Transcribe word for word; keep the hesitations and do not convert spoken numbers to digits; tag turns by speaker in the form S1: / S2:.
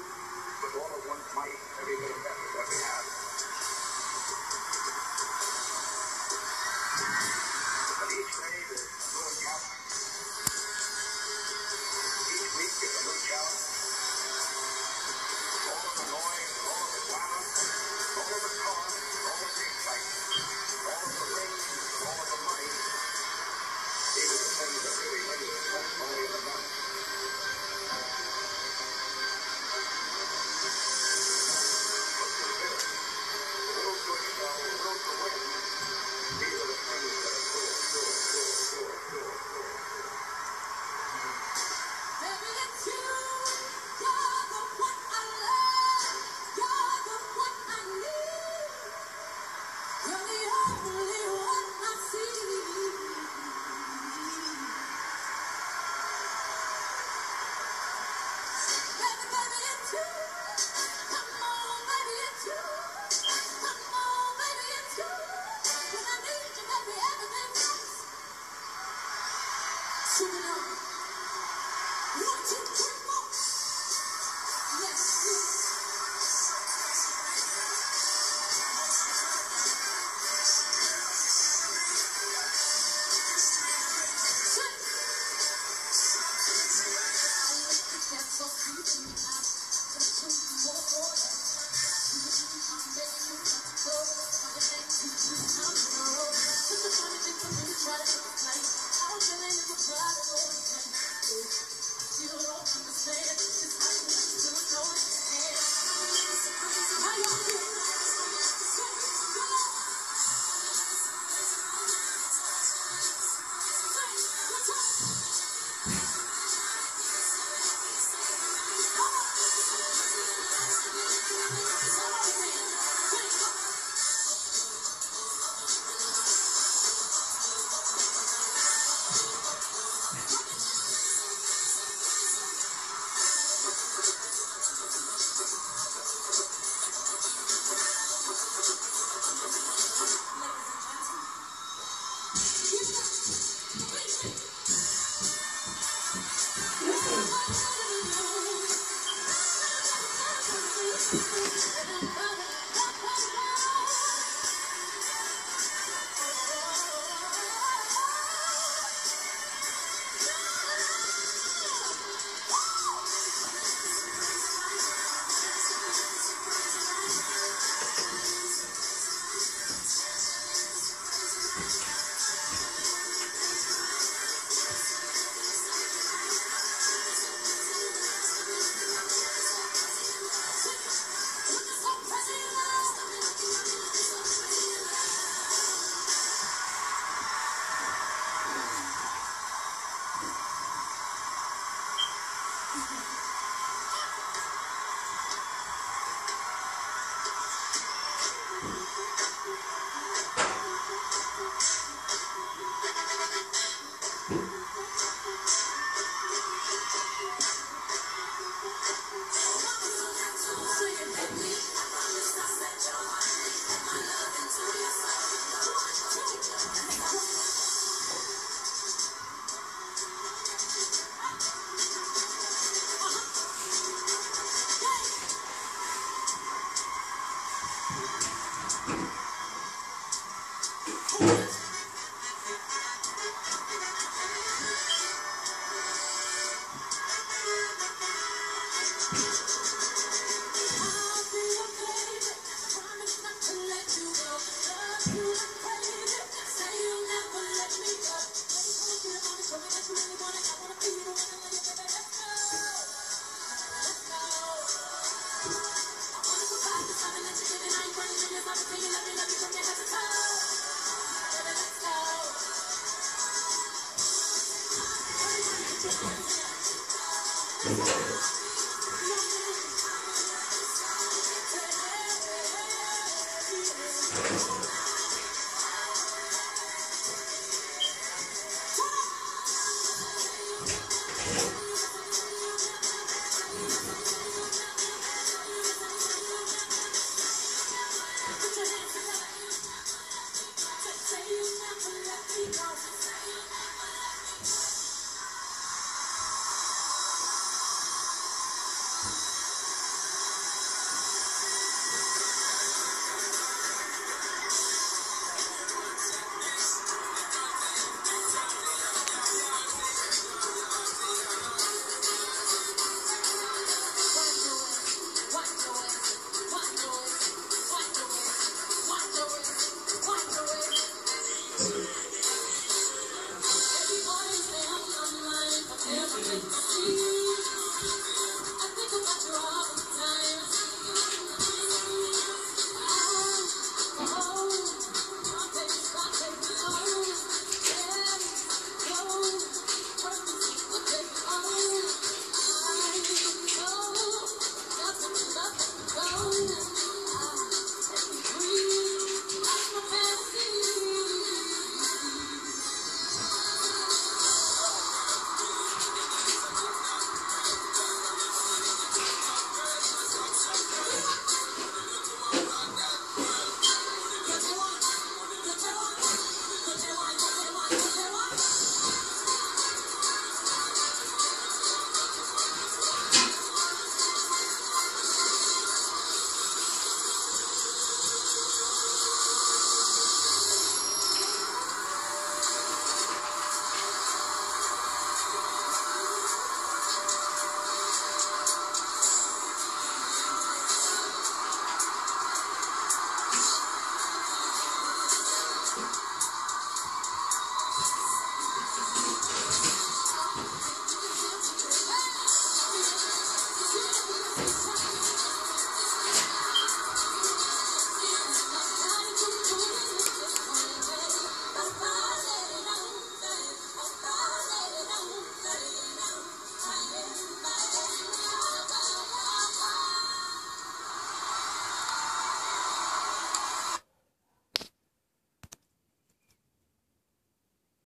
S1: with all of one's might, every bit of effort that we have. But each day there's a new encounter. Each week is a new challenge. All of the noise, all of the glamour, all of the color, all of the excitement, all of the rings, all of the money. These are the things that really make it only in the money. But consider, the will to excel, the will to win, these are the things that are sure, sure, sure, sure, sure, sure.
S2: Baby, it's you. You're the one I love. You're the one I need. You're the only one I see. Baby, baby, it's you. Come on, baby, it's you. Come on, baby, it's you. When I need you, baby, everything else. Sing it out. One, two, three, four. Yes, yes. Sing. I look at that so sweet in my eyes. Just two more for you. You I'm begging you not to go. Try to make you do I'm wrong. Such a funny thing for me to try to make it plain. I was feeling it was try to go again. You don't understand. It's how you do it, know it. How you do it? Sing, come on. Sing, what's up? Come on. Somebody sing. Sing, come on. Let's go.